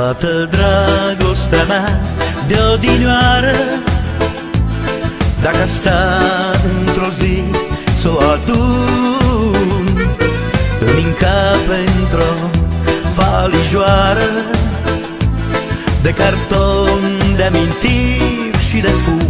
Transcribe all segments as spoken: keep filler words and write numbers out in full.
Toată dragostea mea de odinioară, dacă sta într-o zi s-o adun, îmi încape într-o valijoară de carton, de amintiri și de fum.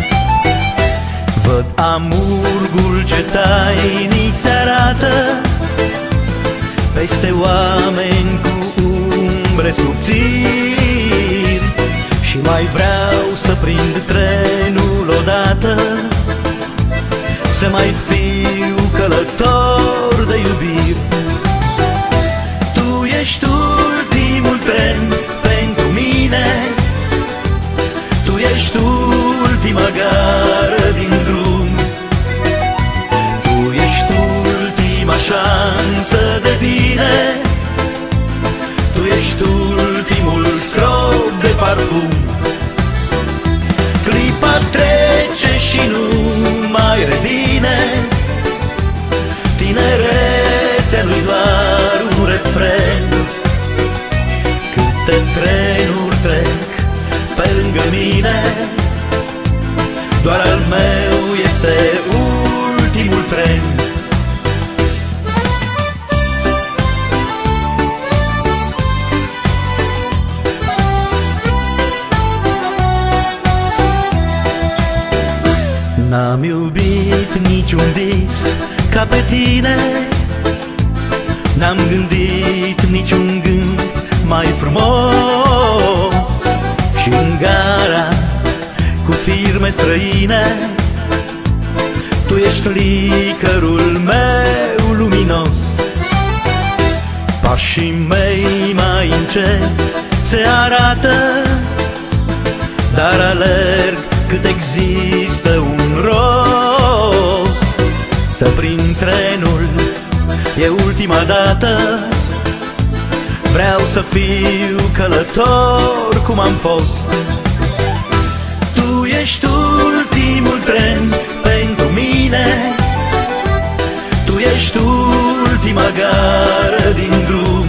Văd amurgul ce tainic se arată peste oameni cu umbre subțiri, și mai vreau să prind trenul odată, să mai fiu călător de iubiri. Tu ești ultimul tren pentru mine, tu ești ultima gară din drum, tu ești ultima șansă de bine, tu ești ultimul strop de parfum. Clipa trece și nu mai revine, tinerețea nu-i doar un refren. Câte trenuri trec pe lângă mine, doar al meu este ultimul tren. N-am iubit niciun vis ca pe tine, n-am gândit niciun gând mai frumos, și în gara cu firme străine tu ești licărul meu luminos. Pașii mei mai înceți se arată, dar alerg cât există un rost. Să prind trenul e ultima dată, vreau să fiu călător cum am fost. Tu ești ultimul tren pentru mine, tu ești ultima gară din drum,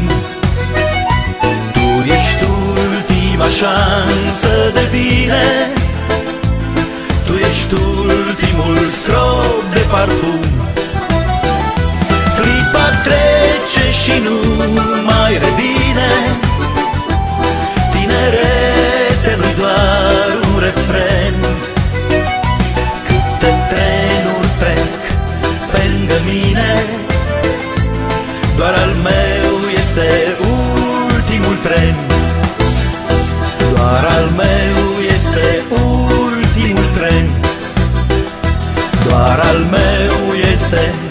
tu ești ultima șansă de bine, tu ești ultimul strop de parfum. Clipa trece și nu mai revine, tinerețea nu-i doar un refren. Câte trenuri trec pe lângă mine, doar al meu este ultimul tren. Doar al meu este ultimul tren, doar al meu este